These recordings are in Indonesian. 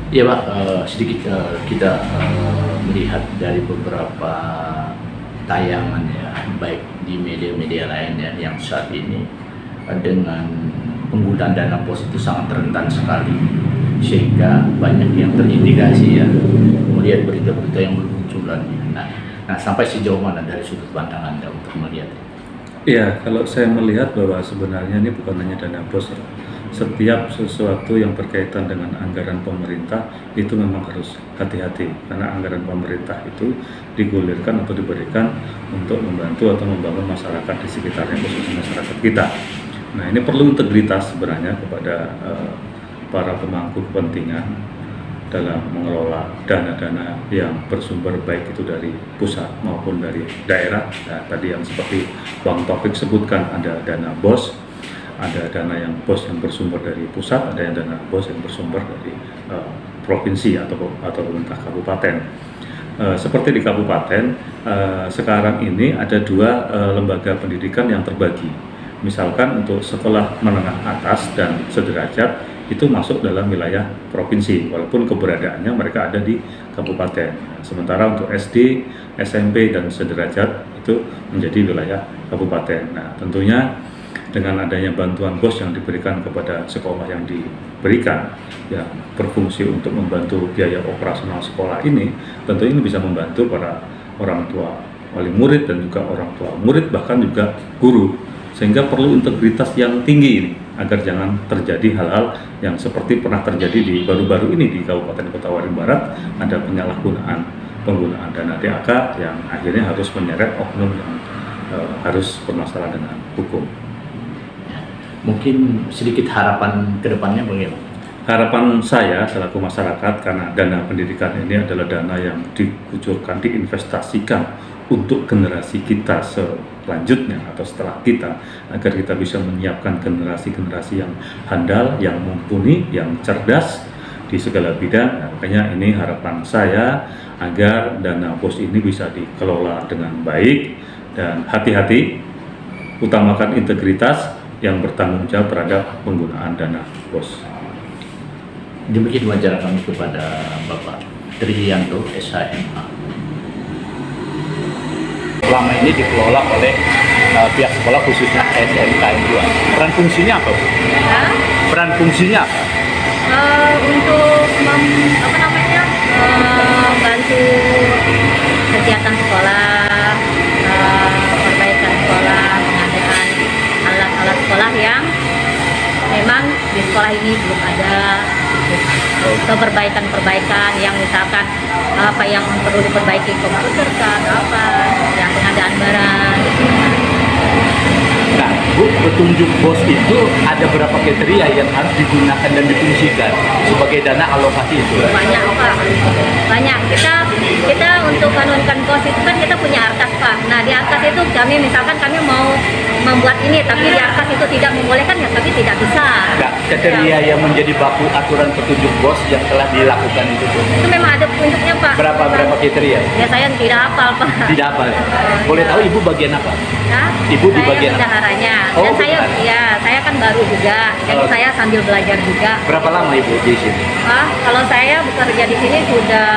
Iya Pak, sedikit kita melihat dari beberapa tayangan ya, baik di media-media lain ya, yang saat ini dengan penggunaan dana BOS itu sangat rentan sekali, sehingga banyak yang terindikasi ya, melihat berita-berita yang bermunculan. Nah, sampai sejauh mana dari sudut pandang Anda untuk melihat? Ya, kalau saya melihat bahwa sebenarnya ini bukan hanya dana BOS ya. Setiap sesuatu yang berkaitan dengan anggaran pemerintah itu memang harus hati-hati, karena anggaran pemerintah itu digulirkan atau diberikan untuk membantu atau membangun masyarakat di sekitarnya, khususnya masyarakat kita. Nah, ini perlu integritas sebenarnya kepada para pemangku kepentingan dalam mengelola dana-dana yang bersumber baik itu dari pusat maupun dari daerah. Nah, tadi yang seperti Bang Taufik sebutkan, ada dana BOS, ada dana yang BOS yang bersumber dari pusat, ada yang dana BOS yang bersumber dari provinsi atau pemerintah kabupaten. Seperti di kabupaten, sekarang ini ada dua lembaga pendidikan yang terbagi. Misalkan untuk sekolah menengah atas dan sederajat itu masuk dalam wilayah provinsi, walaupun keberadaannya mereka ada di kabupaten. Sementara untuk SD, SMP, dan sederajat itu menjadi wilayah kabupaten. Nah, tentunya dengan adanya bantuan BOS yang diberikan kepada sekolah yang diberikan, ya berfungsi untuk membantu biaya operasional sekolah ini, tentu ini bisa membantu para orang tua wali murid dan juga orang tua murid, bahkan juga guru, sehingga perlu integritas yang tinggi ini agar jangan terjadi hal-hal yang seperti pernah terjadi di baru-baru ini di Kabupaten Kota Waringin Barat. Ada penggunaan dana DAK yang akhirnya harus menyeret oknum yang harus bermasalah dengan hukum. Mungkin sedikit harapan ke depannya bagaimana? Harapan saya selaku masyarakat, karena dana pendidikan ini adalah dana yang dikucurkan, diinvestasikan untuk generasi kita selanjutnya atau setelah kita, agar kita bisa menyiapkan generasi-generasi yang handal, yang mumpuni, yang cerdas di segala bidang. Nah, makanya ini harapan saya agar dana BOS ini bisa dikelola dengan baik dan hati-hati, utamakan integritas yang bertanggung jawab terhadap penggunaan dana BOS. Demikian wawancara kami kepada Bapak Triyanto, SHMA. Selama ini dikelola oleh pihak sekolah, khususnya SMKN 2. Peran fungsinya apa, Bu? Peran fungsinya apa? Untuk bantu kegiatan sekolah, perbaikan sekolah, pengadaan alat-alat sekolah yang memang di sekolah ini belum ada, atau perbaikan yang misalkan apa yang perlu diperbaiki, komputer kan, apa yang pengadaan barang. Nah, Bu, petunjuk BOS itu ada berapa kriteria yang harus digunakan dan difungsikan sebagai dana alokasi itu? Banyak Pak, banyak. Kita untuk menurunkan BOS itu kan kita punya ARKAS Pak. Nah, di ARKAS itu misalkan kami mau membuat ini, tapi di ARKAS itu tidak membolehkan, ya kami tidak bisa. Nah, kriteria yang menjadi baku aturan petunjuk BOS yang telah dilakukan itu, Bu? Itu memang ada petunjuknya Pak. Berapa kriteria? Ya saya tidak hafal Pak. Tidak hafal ya? Boleh tahu Ibu bagian apa? Nah, Ibu di bagian apa? bendaharanya. Oh, Dan bendahara. saya kan baru juga, jadi saya sambil belajar juga. Berapa lama Ibu di sini? Kalau saya bekerja di sini sudah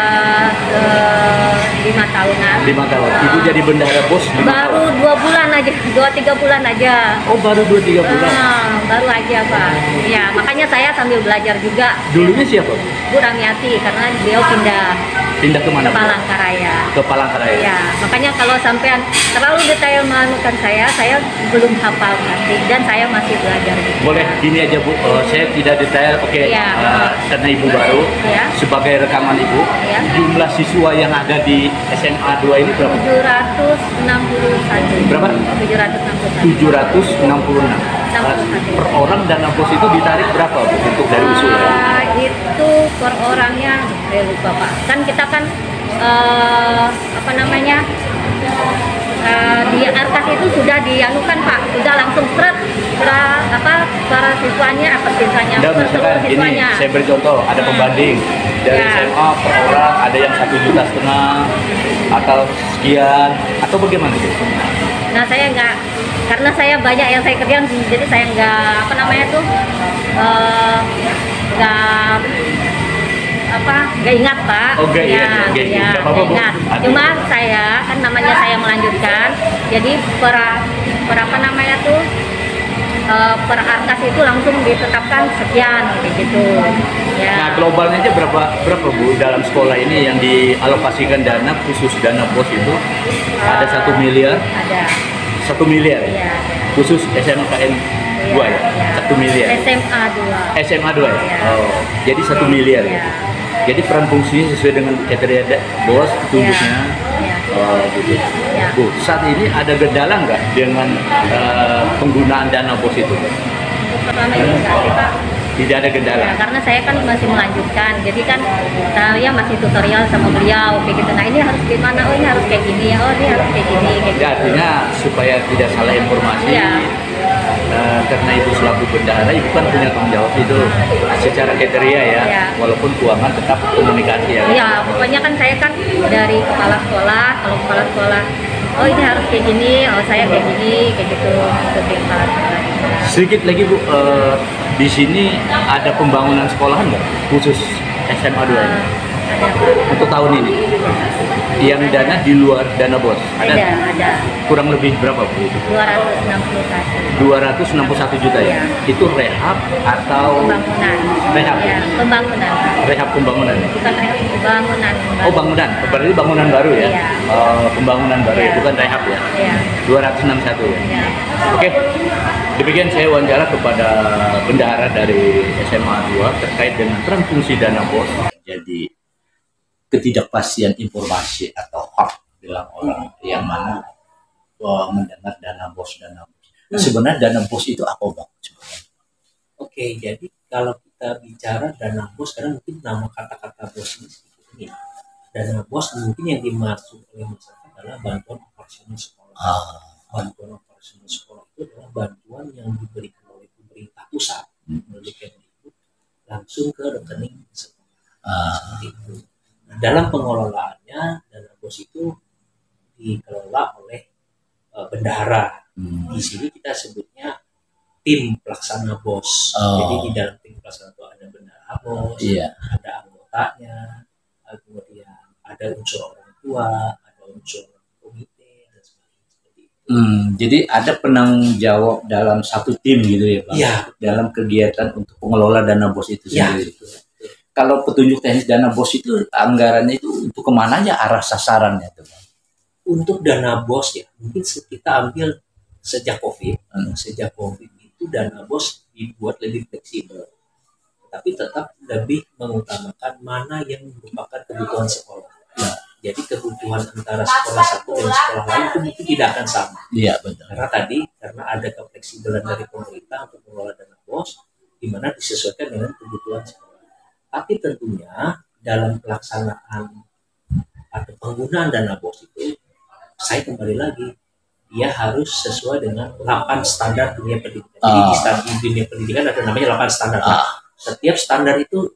5 tahunan. 5 tahun. Ibu jadi bendahara BOS 5 Baru tahun? 2 bulan aja, 2-3 bulan aja. Oh, baru 2-3 bulan. Baru aja Pak. Ya, makanya saya sambil belajar juga. Dulunya siapa, Bu? Bu Ramiati, karena beliau Pindah ke mana? ke Palangkaraya. Ke Palangkaraya. Ya, makanya kalau sampean terlalu detail menemukan saya belum hafal pasti, dan saya masih belajar juga. Boleh gini aja, Bu, saya tidak detail, oke, Iya. karena Ibu baru, Iya. sebagai rekaman Ibu, Iya. jumlah siswa yang ada di SMA 2 ini berapa? 761. Berapa? 761. 766. Per orang dana BOS itu ditarik berapa, Bu, untuk dari usulnya? Itu per orangnya, saya lupa Pak. Kan kita kan di ARKAS itu sudah dianukan Pak, sudah langsung seret para siswanya, siswanya, Dan misalkan ini, siswanya. saya beri contoh, ada pembanding dari Ya. SMA per orang, ada yang 1,5 juta atau sekian, atau bagaimana itu? Nah, saya nggak, karena saya banyak yang saya kerjakan, jadi saya nggak nggak Nggak ingat Pak. Oke, Ya, oke. ya, Nggak apa-apa, Bu. ingat. Hati. Cuma saya kan namanya saya melanjutkan, jadi per apa namanya tuh per arkas itu langsung ditetapkan sekian kayak gitu. Ya. Nah, globalnya aja berapa Bu dalam sekolah ini yang dialokasikan dana khusus dana BOS itu? Ada 1 miliar, Ada. 1 miliar ya? Ya. Khusus SMKN 2 ya? 1 miliar. SMA 2. SMA 2 ya? Ya. Oh, jadi 1 miliar ya? Ya. Jadi peran fungsinya sesuai dengan kriteria BOS tunjuknya. Ya. Oh, gitu. Ya. Bu, saat ini ada kendala nggak dengan penggunaan dana BOS itu? Selama ini enggak sih Pak. Tidak ada kendala. Ya, karena saya kan masih melanjutkan, jadi kan saya masih tutorial sama beliau kayak gitu. Nah ini harus gimana? Oh ini harus kayak gini ya. Oh ini harus kayak gini. Kayak Ya, gitu. artinya supaya tidak salah informasi. Iya. Karena ibu selaku bendahara, ibu kan punya tanggung jawab itu secara kriteria ya, Iya. walaupun keuangan tetap komunikasi ya. Iya, pokoknya kan saya kan dari kepala sekolah, kalau kepala sekolah, oh ini harus kayak gini, oh saya kayak gini, kayak gitu, ikutin kepala sekolah. Sedikit lagi Bu, di sini ada pembangunan sekolahan nggak khusus SMA 2 ini? Ada Pak. Untuk tahun ini? Yang dana di luar dana BOS? Ada. Kurang lebih berapa Bu? 261. 261 juta ya? Iya. Itu rehab atau Pembangunan. rehab? Ya, pembangunan. Rehab pembangunan ya? Bukan rehab, pembangunan. Oh, bangunan, berarti bangunan baru ya? Iya. Pembangunan baru ya, Iya. bukan rehab ya? Iya. 261 ya? Iya. Oke, demikian saya wawancara kepada bendahara dari SMA 2 terkait dengan peran fungsi dana BOS. Jadi ketidakpastian informasi atau hak bilang orang yang mana mendengar dana BOS. Nah, sebenarnya dana BOS itu apa Bang? Sebenarnya? Oke, jadi kalau kita bicara dana BOS, karena mungkin nama kata-kata BOS ini sedikit ini. Dana BOS mungkin yang dimaksud oleh masyarakat adalah bantuan operasional sekolah. Bantuan operasional sekolah itu adalah bantuan yang diberikan oleh pemerintah pusat melalui Kemdikbud langsung ke rekening sekolah. Seperti itu. Nah, dalam pengelolaannya dana BOS itu dikelola oleh bendahara. Di sini kita sebutnya tim pelaksana BOS. Jadi di dalam tim pelaksana itu ada bendahara BOS, Iya. ada anggotanya, kemudian ada unsur orang tua, ada unsur komite dan sebagainya seperti itu. Jadi ada penanggung jawab dalam satu tim gitu ya Pak? Iya. Dalam kegiatan untuk pengelola dana BOS itu Ya, sendiri. Kalau petunjuk teknis dana BOS itu anggarannya itu untuk kemana aja arah sasarannya tuh Pak? untuk dana BOS ya, mungkin kita ambil sejak COVID. Sejak COVID itu dana BOS dibuat lebih fleksibel, tapi tetap lebih mengutamakan mana yang merupakan kebutuhan sekolah. Ya. Jadi kebutuhan antara sekolah satu dan sekolah lain itu mungkin tidak akan sama. Iya betul. Karena ada kefleksibelan dari pemerintah untuk mengelola dana BOS, di mana disesuaikan dengan kebutuhan sekolah. Tapi tentunya dalam pelaksanaan atau penggunaan dana BOS itu, saya kembali lagi, dia harus sesuai dengan 8 standar dunia pendidikan. Jadi di dunia pendidikan ada namanya 8 standar. Setiap standar itu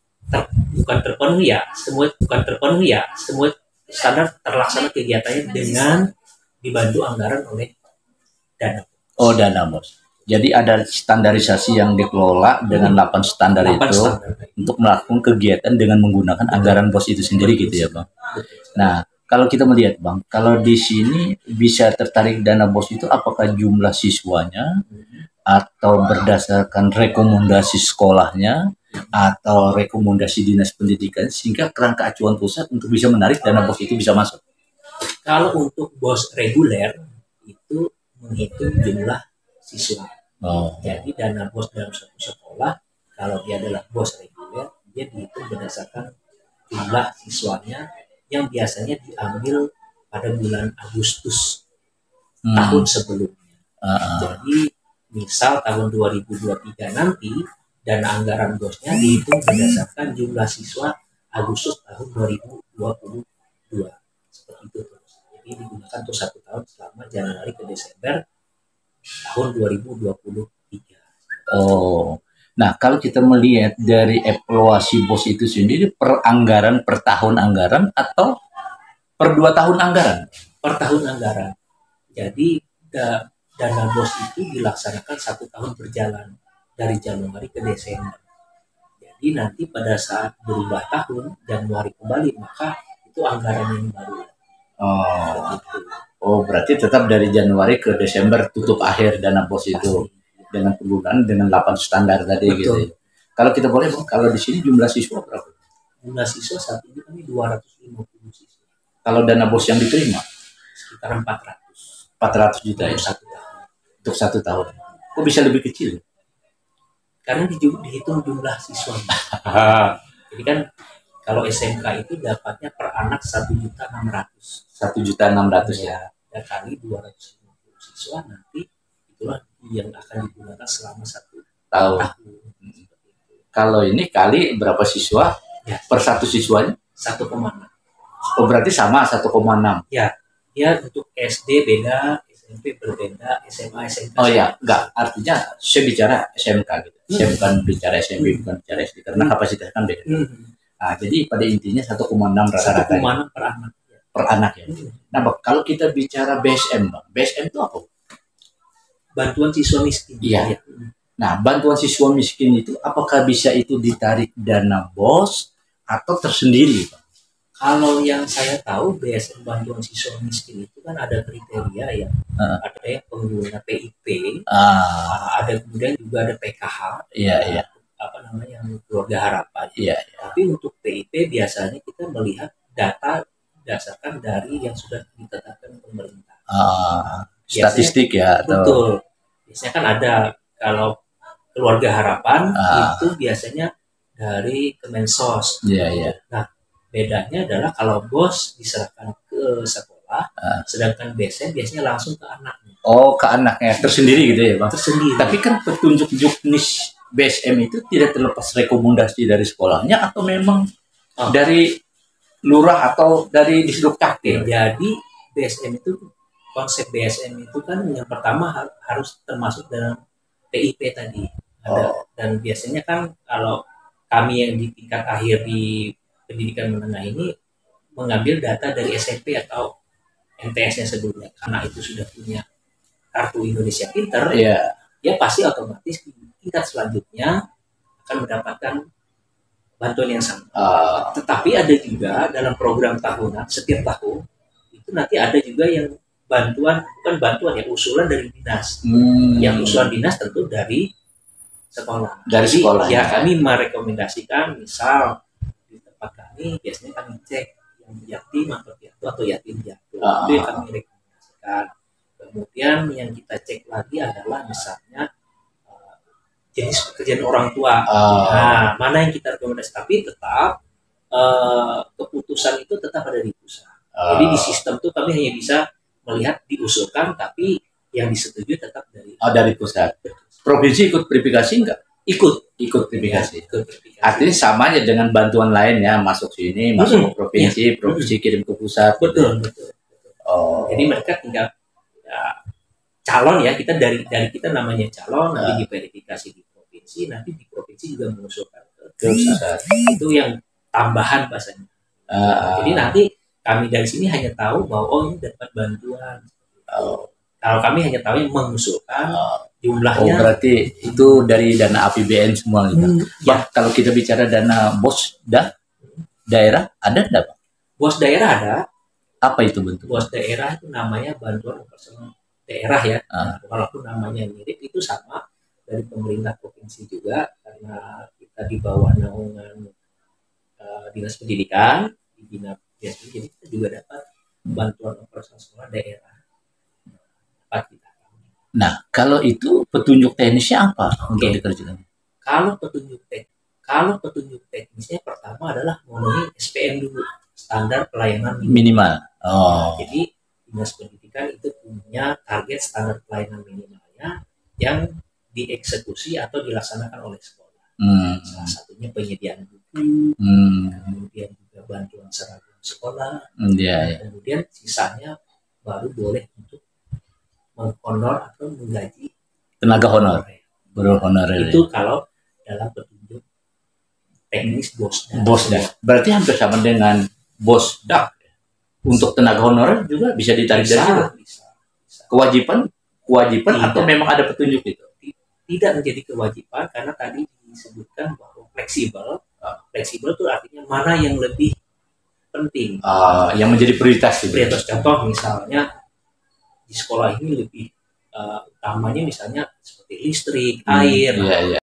bukan terpenuhi ya, semua standar terlaksana kegiatannya dengan dibantu anggaran oleh dana. Oh, dana BOS. Jadi ada standarisasi yang dikelola dengan 8 standar 8 itu standar. untuk melakukan kegiatan dengan menggunakan anggaran BOS itu sendiri gitu ya Bang. Nah, kalau kita melihat Bang, kalau di sini bisa tertarik dana BOS itu apakah jumlah siswanya atau berdasarkan rekomendasi sekolahnya atau rekomendasi dinas pendidikan sehingga kerangka acuan pusat untuk bisa menarik dana BOS itu bisa masuk. Kalau untuk BOS reguler itu menghitung jumlah siswa. Jadi dana BOS dalam satu sekolah kalau dia adalah BOS reguler, dia dihitung berdasarkan jumlah siswanya yang biasanya diambil pada bulan Agustus tahun sebelumnya. Jadi misal tahun 2023 nanti dana anggaran BOS-nya dihitung berdasarkan jumlah siswa Agustus tahun 2022. Seperti itu terus. Jadi digunakan untuk 1 tahun selama Januari ke Desember tahun 2023. Oh. Nah, kalau kita melihat dari evaluasi BOS itu sendiri per anggaran, per tahun anggaran atau per 2 tahun anggaran? Per tahun anggaran. Jadi dana BOS itu dilaksanakan 1 tahun berjalan dari Januari ke Desember. Jadi Jadi nanti pada saat berubah tahun Januari kembali, maka itu anggaran yang baru. Oh, Begitu. oh berarti tetap dari Januari ke Desember tutup akhir dana bos itu Pasti. dengan penggunaan dengan 8 standar tadi Betul. gitu. Ya. Kalau kita boleh, Bang, kalau di sini jumlah siswa berapa? Jumlah siswa saat ini kami 250 siswa. Kalau dana bos yang diterima Sekitar 400 400 juta ya untuk 1 tahun. untuk 1 tahun. Kok bisa lebih kecil? Karena dihitung jumlah siswa. Jadi kan kalau SMK itu dapatnya per anak 1.600.000. 1.600.000 ya. Dan kali 250 siswa nanti itulah yang akan digunakan selama 1 Tahu. tahun. Kalau ini kali berapa siswa Ya, per satu siswanya? 1,6. Oh berarti sama 1,6. Ya, dia untuk SD beda, SMP berbeda, SMA, SMK. Oh ya, enggak. Artinya saya bicara SMK gitu. Saya bukan bicara SMP, bukan bicara SD karena kapasitas kan beda. Nah, jadi pada intinya 1,6 rata-rata 1,6 per anak. per anak ya. Nah, Bang, kalau kita bicara BSM, Bang, BSM itu apa? Bantuan siswa miskin. Iya. Ya. Nah, bantuan siswa miskin itu apakah bisa itu ditarik dana BOS atau tersendiri, Bang? Kalau yang saya tahu BSM bantuan siswa miskin itu kan ada kriteria ya. Ada yang pengguna PIP, ada kemudian juga ada PKH. Iya, iya. Apa namanya, yang keluarga harapan. Iya. Tapi untuk PIP biasanya kita melihat data berdasarkan dari yang sudah ditetapkan pemerintah. Statistik ya atau Betul. Biasanya kan ada kalau keluarga harapan itu biasanya dari Kemensos. Iya, iya. Nah, bedanya adalah kalau BOS diserahkan ke sekolah, sedangkan BSM biasanya langsung ke anaknya. Oh, ke anaknya tersendiri gitu ya, Bang. Tersendiri. Tapi kan petunjuk juknis BSM itu tidak terlepas rekomendasi dari sekolahnya atau memang dari lurah atau dari Disduk Cakti. Jadi BSM itu, konsep BSM itu kan yang pertama harus termasuk dalam PIP tadi. Dan biasanya kan kalau kami yang di tingkat akhir di pendidikan menengah ini mengambil data dari SMP atau MTS-nya sebelumnya, karena itu sudah punya kartu Indonesia Pinter, ya pasti otomatis di tingkat selanjutnya akan mendapatkan bantuan yang sama. Tetapi ada juga dalam program tahunan, setiap tahun itu nanti ada juga yang bantuan, bukan bantuan ya, usulan dari dinas. Yang usulan dinas tentu dari sekolah. Dari Jadi, sekolah. Ya kami merekomendasikan, misal di tempat kami biasanya kami cek yang yatim atau piatu atau yatim piatu. Itu yang kami rekomendasikan. Kemudian yang kita cek lagi adalah misalnya jenis pekerjaan orang tua. Nah, mana yang kita rekomendasi, tapi tetap keputusan itu tetap ada di pusat. Jadi di sistem itu kami hanya bisa melihat diusulkan, tapi yang disetujui tetap dari pusat. Provinsi ikut verifikasi enggak? Ikut verifikasi. Artinya sama aja dengan bantuan lain ya, masuk sini, masuk ke provinsi, provinsi kirim ke pusat. Betul. Jadi mereka tinggal calon ya, kita dari kita namanya calon, nanti diverifikasi di provinsi, nanti di provinsi juga mengusulkan ke pusat. Itu yang tambahan bahasanya. Jadi nanti kami dari sini hanya tahu bahwa ini dapat bantuan. Kalau kami hanya tahu yang mengusulkan jumlahnya. Berarti itu dari dana APBN semua gitu. Kalau kita bicara dana BOS daerah ada enggak, Pak? BOS daerah ada. Apa itu bentuk? BOS daerah itu namanya bantuan operasional daerah ya. Walaupun namanya mirip, itu sama dari pemerintah provinsi juga, karena kita di bawah naungan dinas pendidikan, jadi kita juga dapat bantuan operasional sekolah daerah. Nah, kalau itu petunjuk teknisnya apa untuk dikerjakan? Kalau petunjuk teknisnya pertama adalah memenuhi SPM dulu, standar pelayanan minimal. Jadi dinas pendidikan itu punya target standar pelayanan minimalnya yang dieksekusi atau dilaksanakan oleh sekolah. Salah satunya penyediaan buku, kemudian juga bantuan seragam sekolah, kemudian sisanya baru boleh untuk menghonor atau menggaji tenaga honor, berhonorer. Itu kalau dalam petunjuk teknis BOSDA. Berarti hampir sama dengan BOSDA. Untuk tenaga honorer juga bisa ditarik dari situ. Bisa. Kewajiban atau memang ada petunjuk itu? Tidak menjadi kewajiban, karena tadi disebutkan bahwa fleksibel. Fleksibel itu artinya mana yang lebih penting, yang menjadi prioritas itu. prioritas. Contoh misalnya di sekolah ini lebih utamanya misalnya seperti listrik, air. Iya, iya.